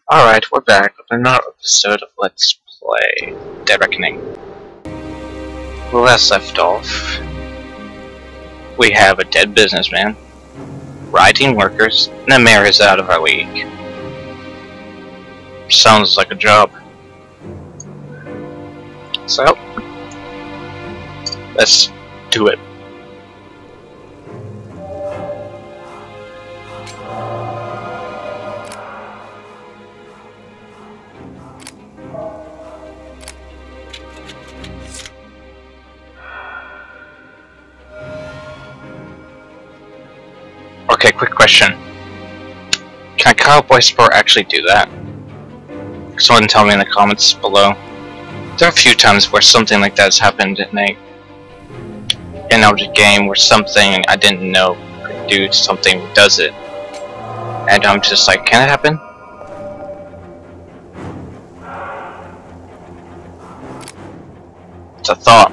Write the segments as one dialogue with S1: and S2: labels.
S1: Alright, we're back with another episode of Let's Play Dead Reckoning. Where last left off, we have a dead businessman, rioting workers, and the mayor is out of our league. Sounds like a job. So, let's do it. Okay, quick question. Can a cowboy sport actually do that? Someone tell me in the comments below. There are a few times where something like that has happened in an object game where something I didn't know could do something does it. And I'm just like, can it happen? It's a thought.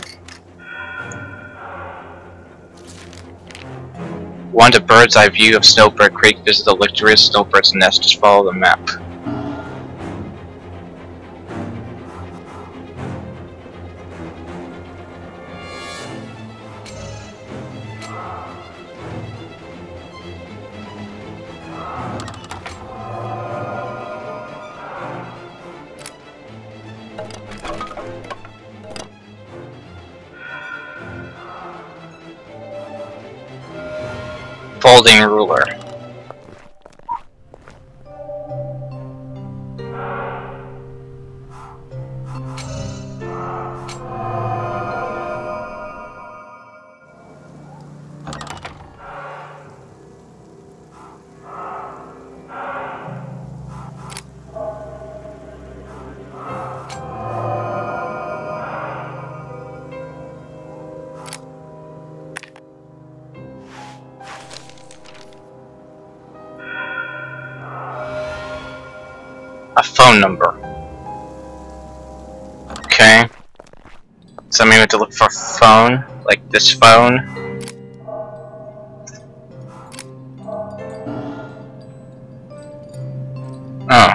S1: Want a bird's eye view of Snowbird Creek, visit the luxurious snowbird's nest, just follow the map. Folding ruler. A phone number. Okay. So I mean we have to look for a phone, like this phone. Oh.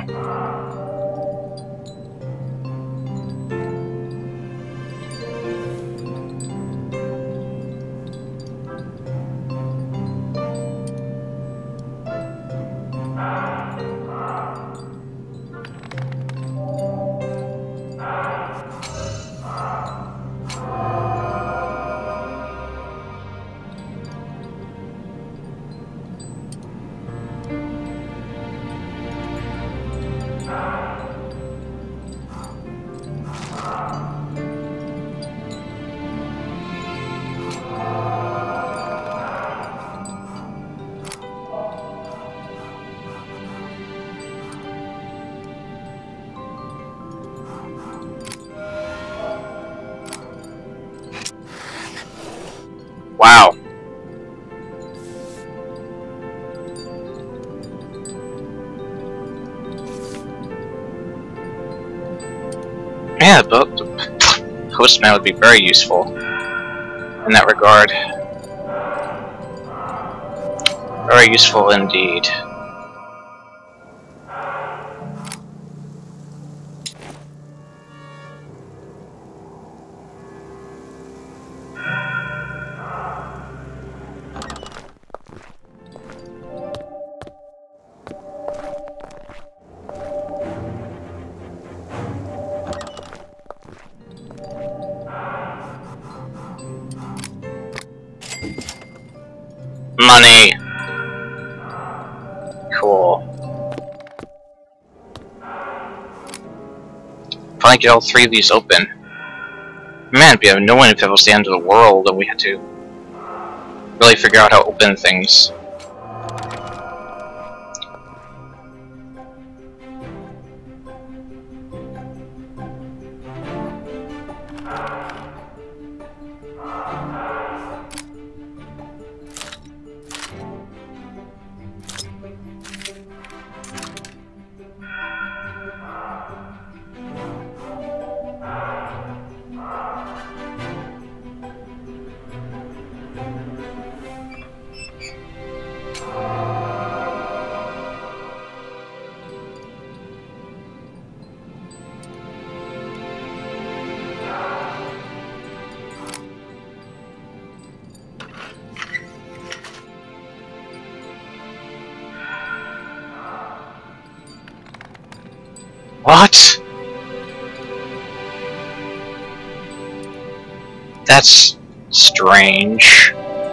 S1: Wow. Yeah, but the postman would be very useful in that regard. Very useful indeed. Money! Cool. Finally get all three of these open. Man, we have no one if it was the end of the world and we had to really figure out how to open things. What? That's strange.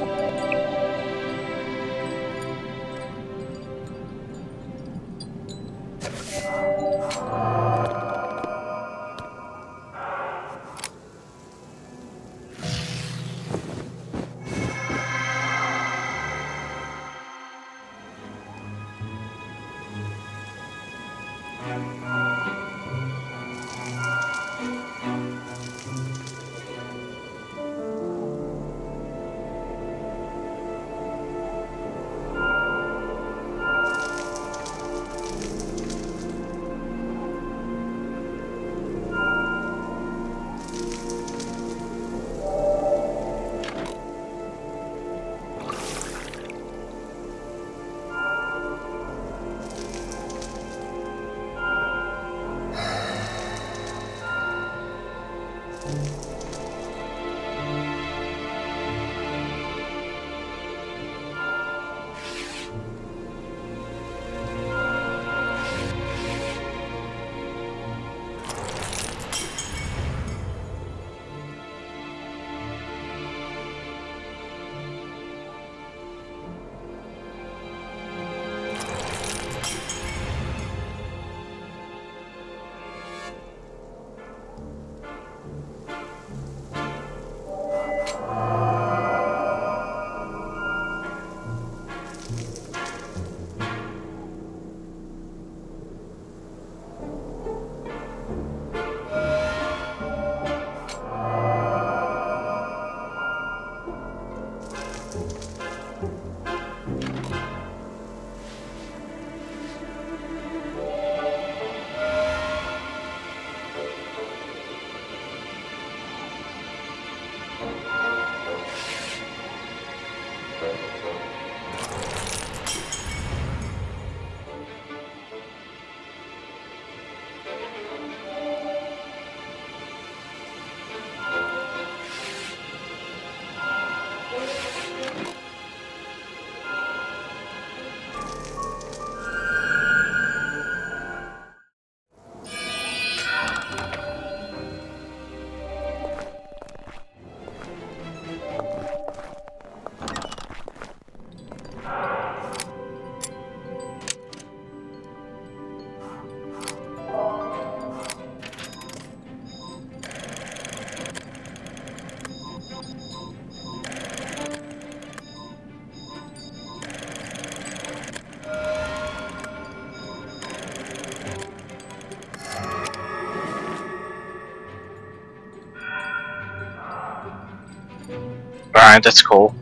S1: Alright, that's cool.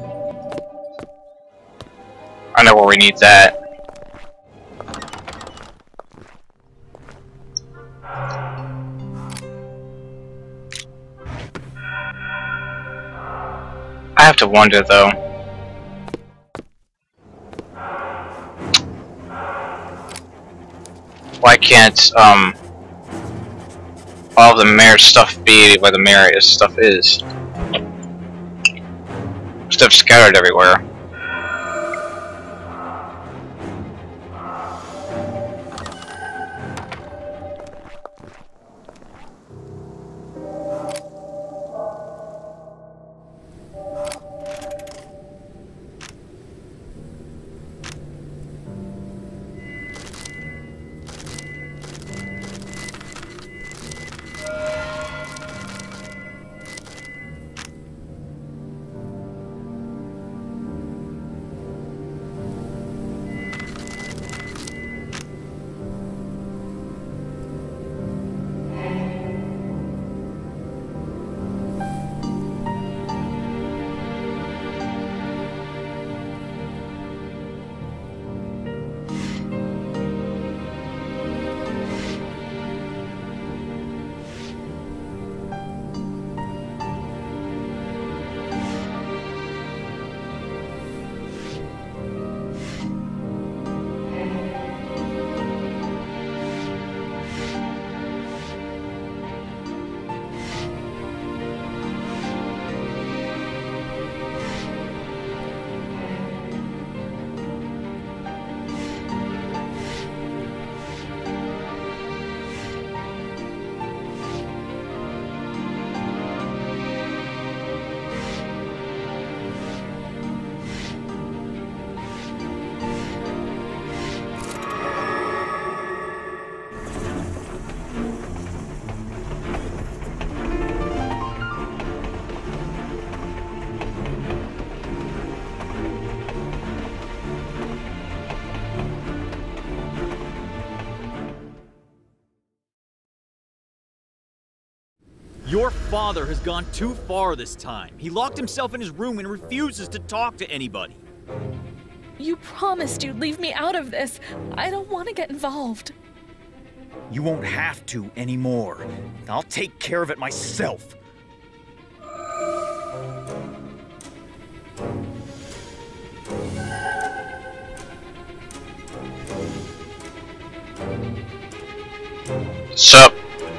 S1: I know where we need that. I have to wonder though. Why can't all of the mirror stuff be where the mirror stuff is? Stuff scattered everywhere.
S2: Your father has gone too far this time. He locked himself in his room and refuses to talk to anybody.
S3: You promised you'd leave me out of this. I don't want to get involved.
S2: You won't have to anymore. I'll take care of it myself.
S1: Sup?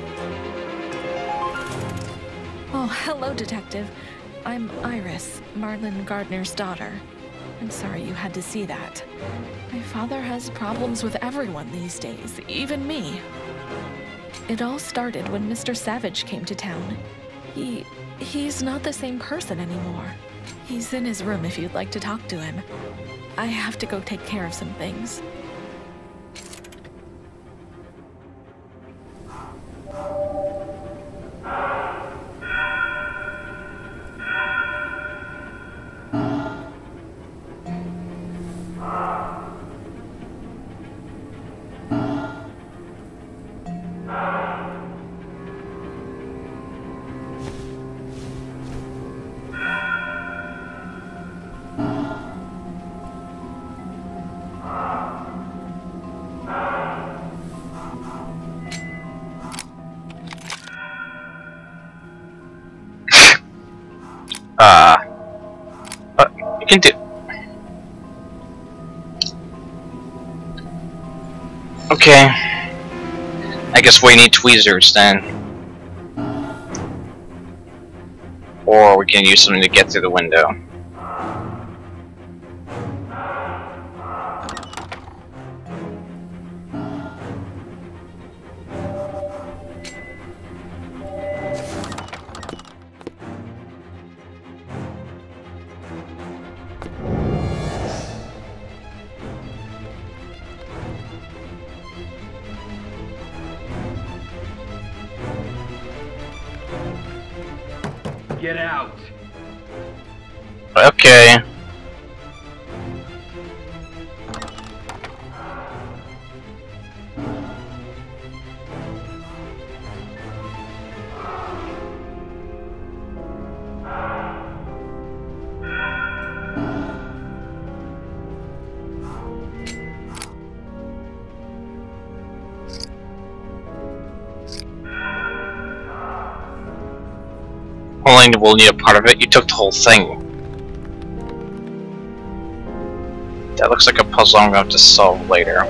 S3: Oh, hello, Detective. I'm Iris, Marlon Gardner's daughter. I'm sorry you had to see that. My father has problems with everyone these days, even me. It all started when Mr. Savage came to town. He's not the same person anymore. He's in his room if you'd like to talk to him. I have to go take care of some things.
S1: You can do. Okay. I guess we need tweezers then. Or we can use something to get through the window.
S4: Get out!
S1: Okay. Only will need a part of it. You took the whole thing. That looks like a puzzle I'm going to have to solve later.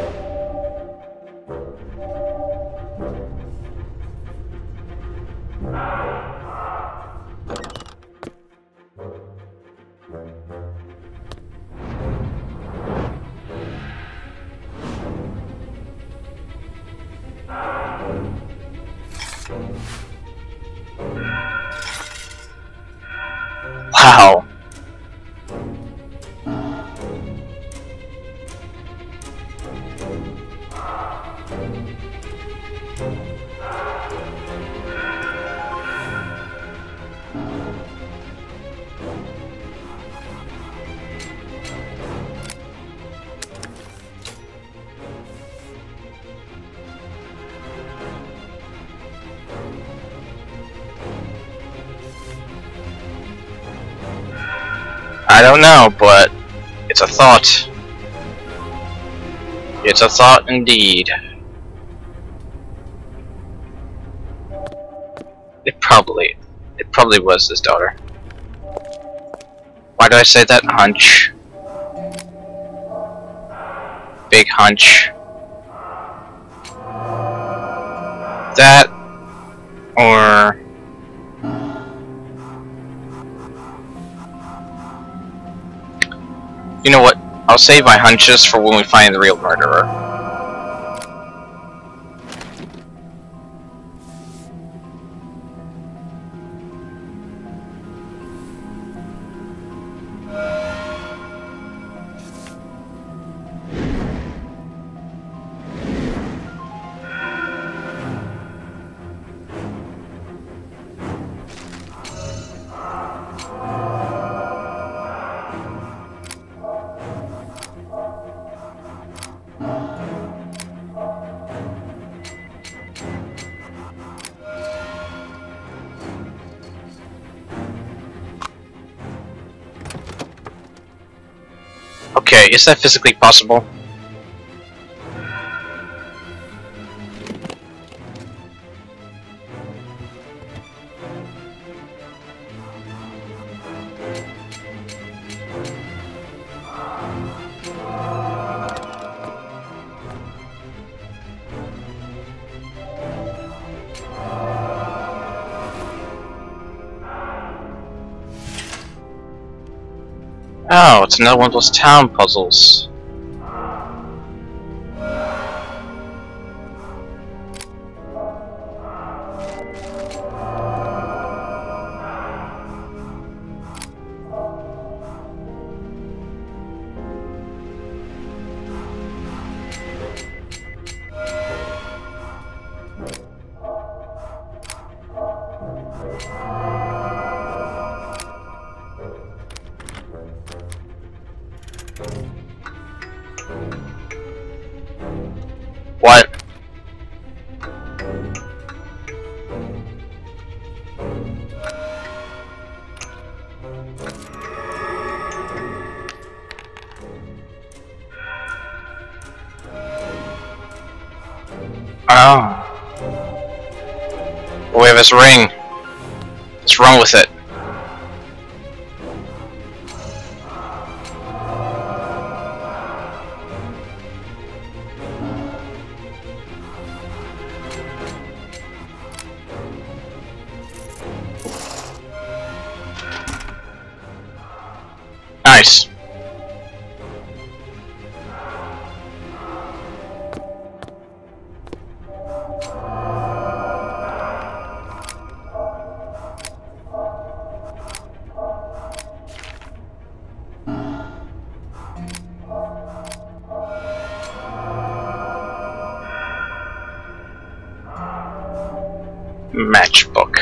S1: Wow. I don't know, but it's a thought. It's a thought indeed. It probably was his daughter. Why do I say that? Hunch. Big hunch. That, or... You know what? I'll save my hunches for when we find the real murderer. Okay, is that physically possible? Oh, it's another one of those town puzzles. What? Oh. We have his ring. What's wrong with it? Nice. Matchbook.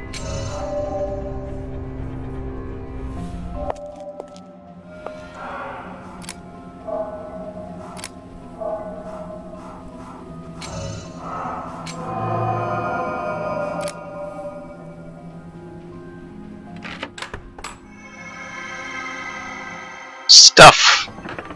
S1: Stuff.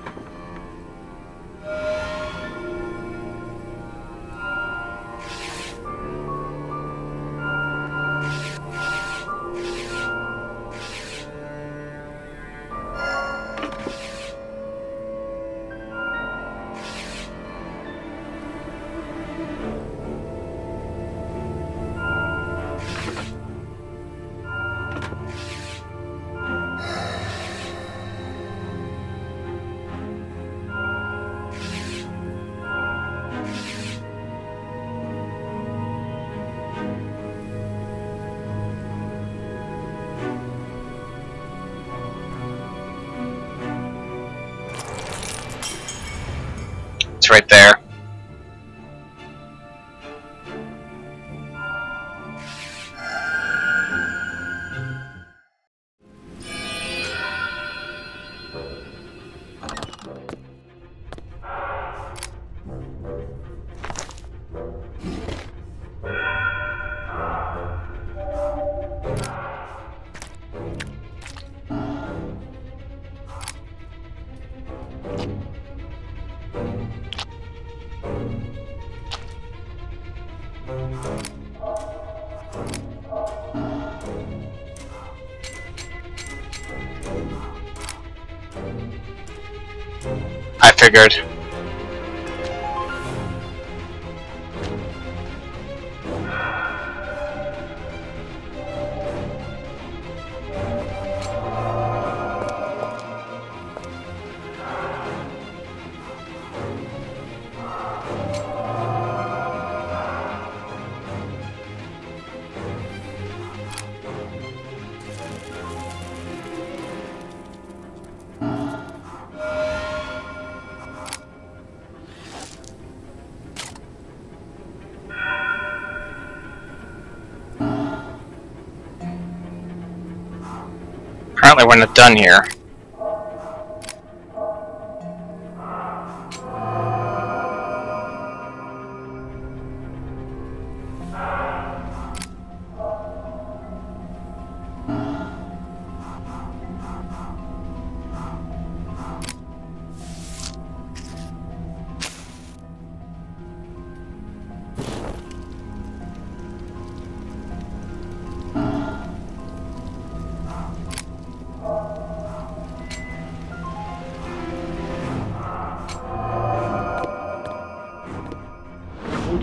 S1: It's right there. I figured. Apparently we're not done here.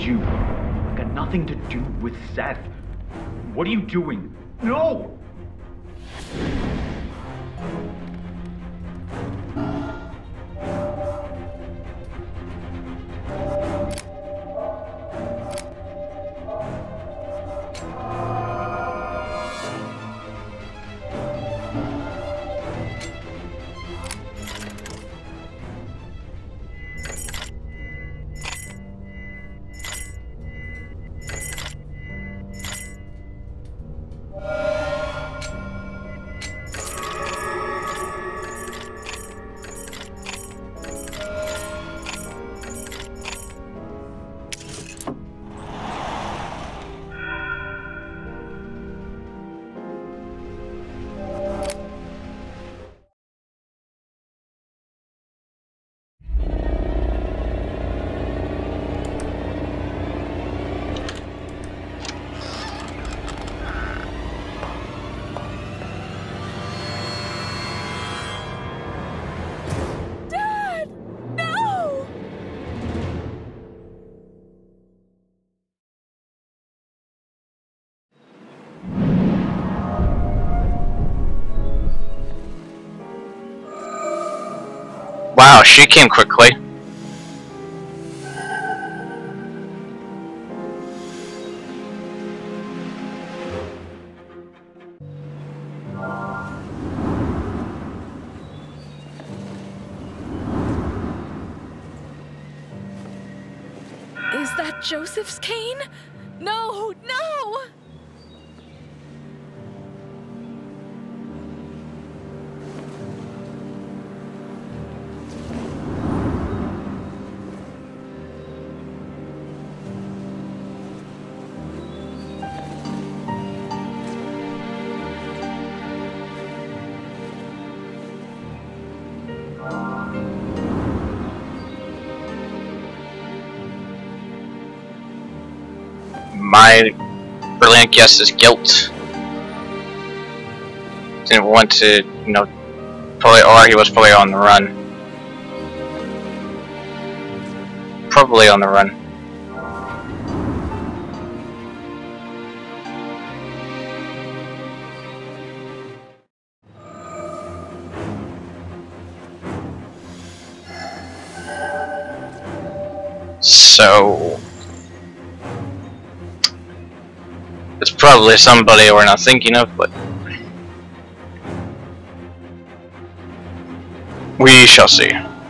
S4: you. I got nothing to do with Seth. What are you doing? No!
S1: Wow, she came quickly.
S3: Is that Joseph's cane? No, no!
S1: My brilliant guess is guilt. Didn't want to, you know, probably, or he was probably on the run. Probably on the run. So it's probably somebody we're not thinking of, but we shall see.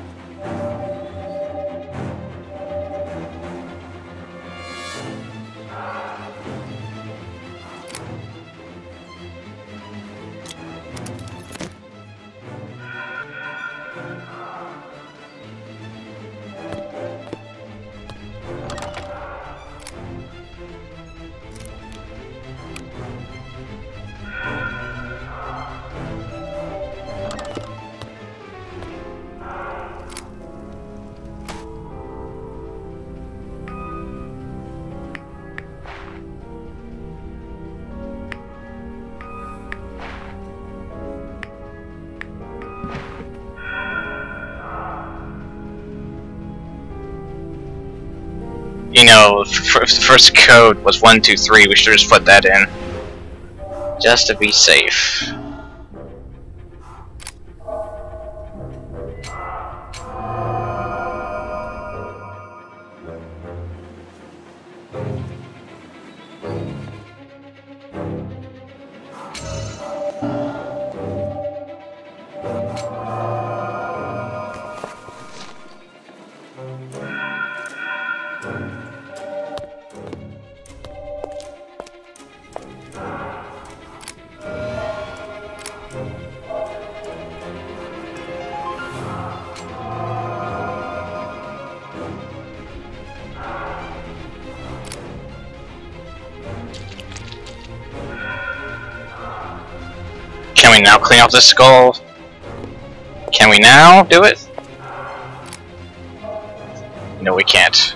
S1: You know, if the first code was 1, 2, 3, we should just put that in. Just to be safe. Can we now clean off the skull? Can we now do it? No, we can't.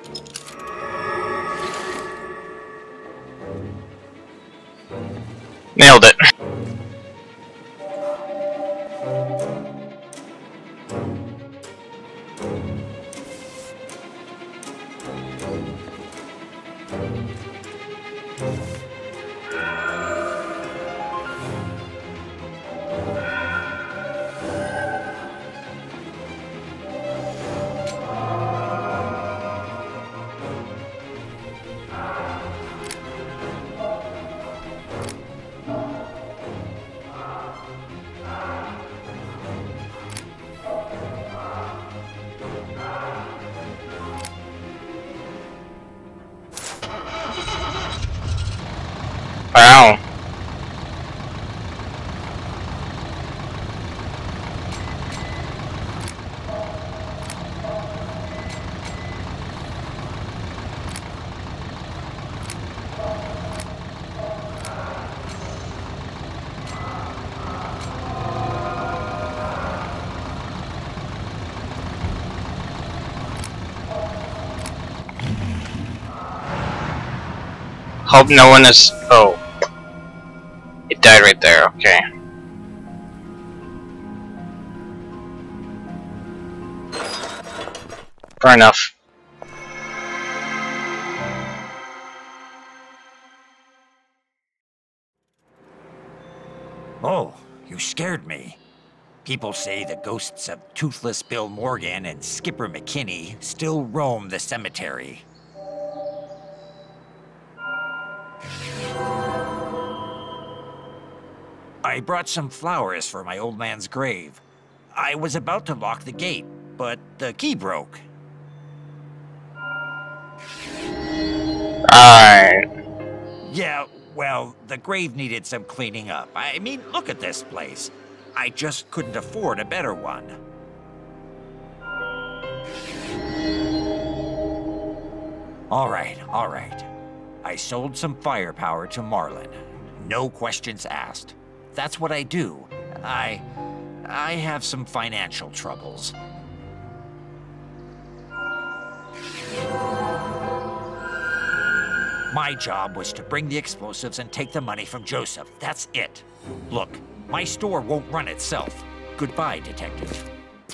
S1: Nailed it. Wow. Hope no one is. Oh. It died right there, okay. Fair enough.
S5: Oh, you scared me. People say the ghosts of Toothless Bill Morgan and Skipper McKinney still roam the cemetery. I brought some flowers for my old man's grave. I was about to lock the gate, but the key broke.
S1: Alright.
S5: Yeah, well, the grave needed some cleaning up. I mean, look at this place. I just couldn't afford a better one. All right. I sold some firepower to Marlin. No questions asked. That's what I do. I have some financial troubles. My job was to bring the explosives and take the money from Joseph. That's it. Look, my store won't run itself. Goodbye, Detective.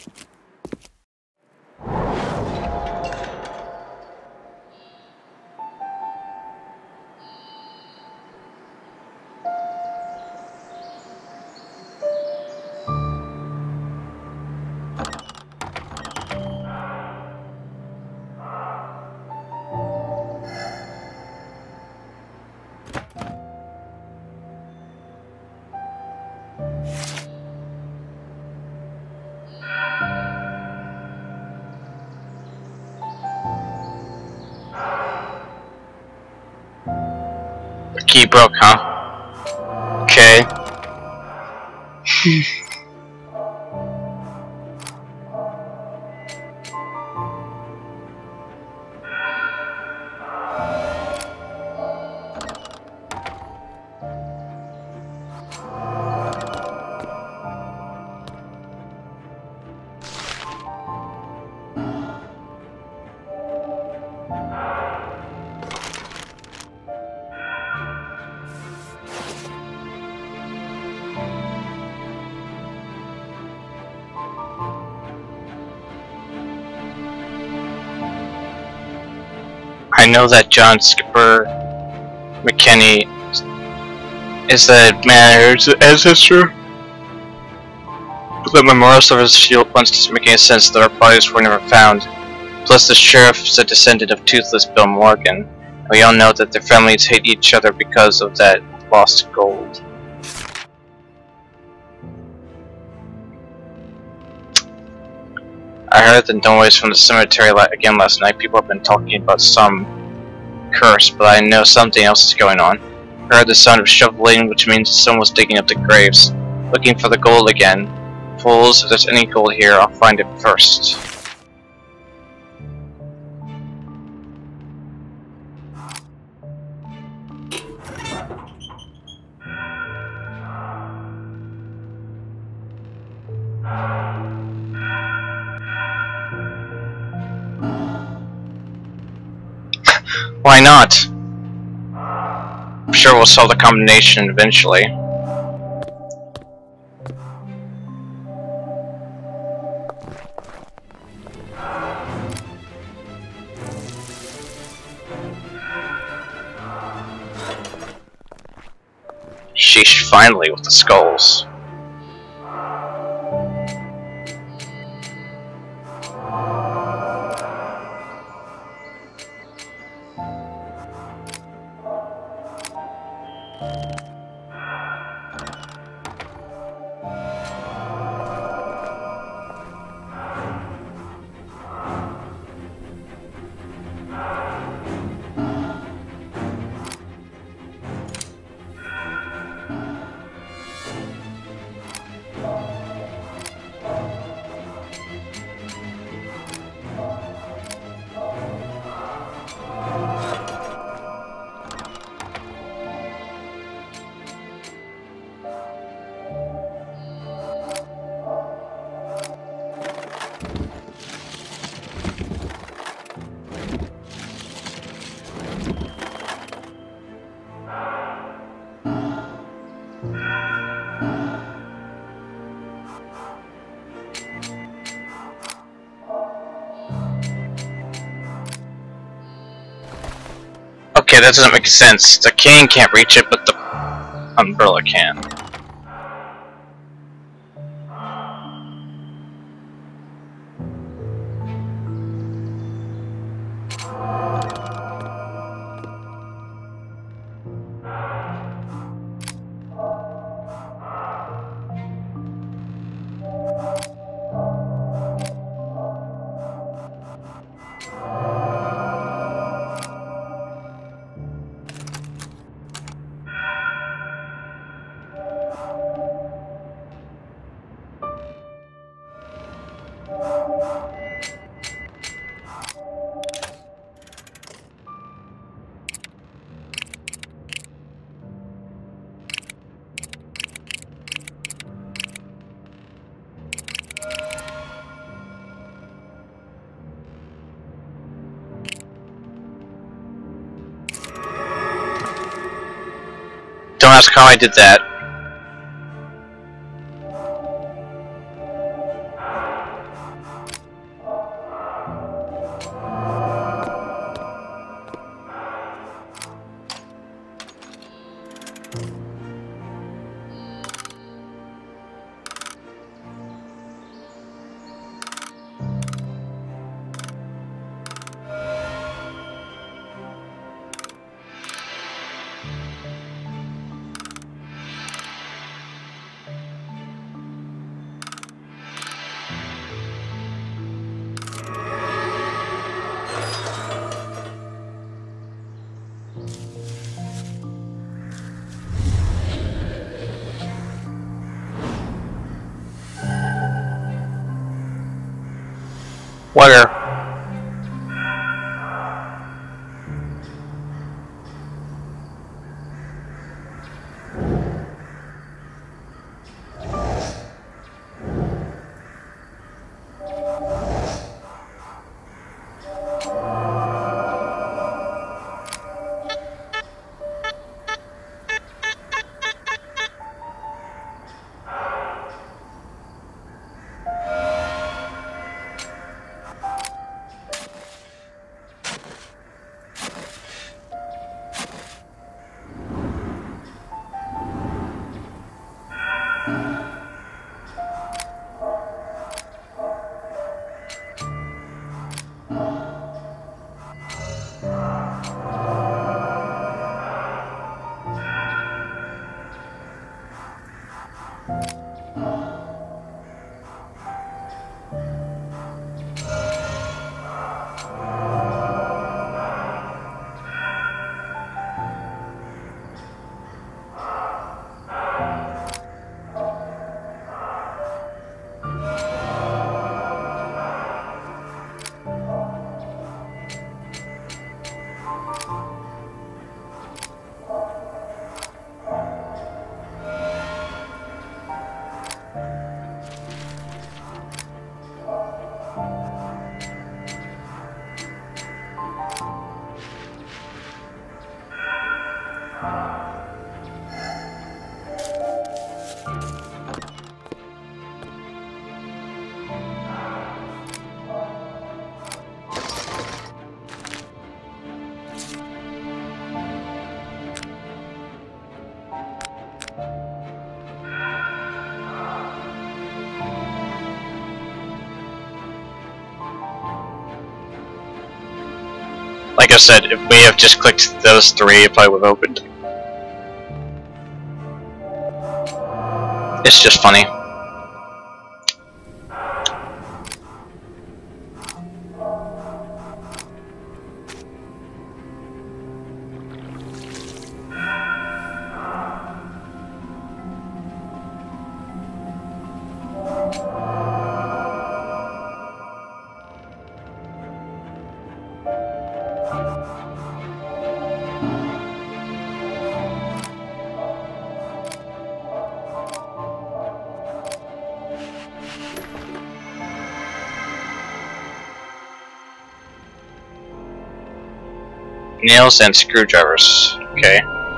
S1: The key broke, huh? Okay. I know that John Skipper McKinney is the man's ancestor. The memorial service shield once doesn't make any sense that our bodies were never found. Plus the sheriff is a descendant of Toothless Bill Morgan. And we all know that their families hate each other because of that lost gold. I heard the noise from the cemetery again last night. People have been talking about some curse, but I know something else is going on. I heard the sound of shoveling, which means someone was digging up the graves, looking for the gold again. Fools, if there's any gold here, I'll find it first. Why not? I'm sure we'll solve the combination eventually. Sheesh, finally, with the skulls. Okay, that doesn't make sense. The cane can't reach it, but the umbrella can. Don't ask how I did that. Where? Like I said, if we have just clicked those three, it probably would have opened. It's just funny. Nails and screwdrivers. Okay.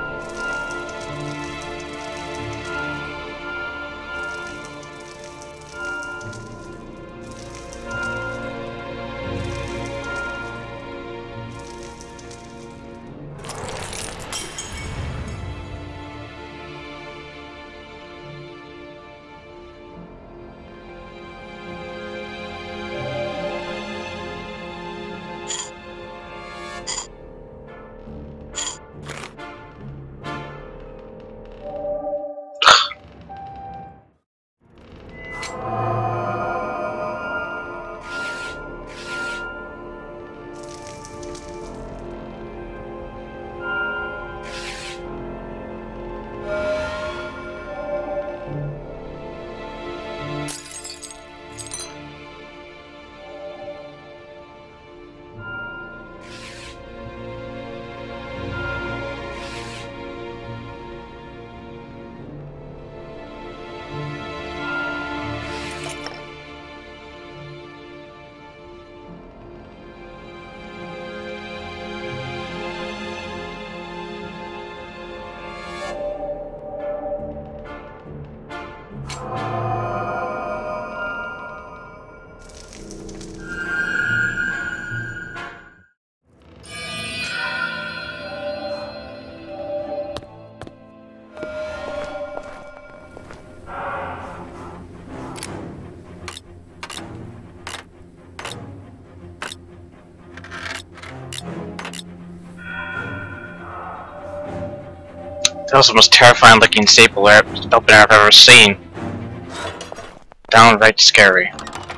S1: That was the most terrifying looking staple opener I've ever seen. Downright scary.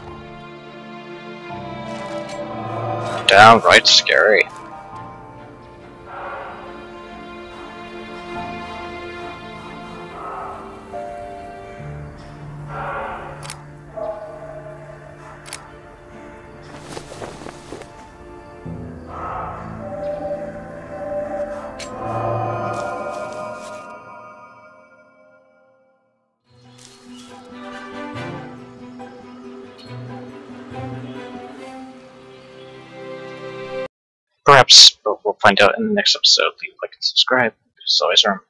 S1: Downright scary. Perhaps, but we'll find out in the next episode. Leave a like and subscribe. As always, remember,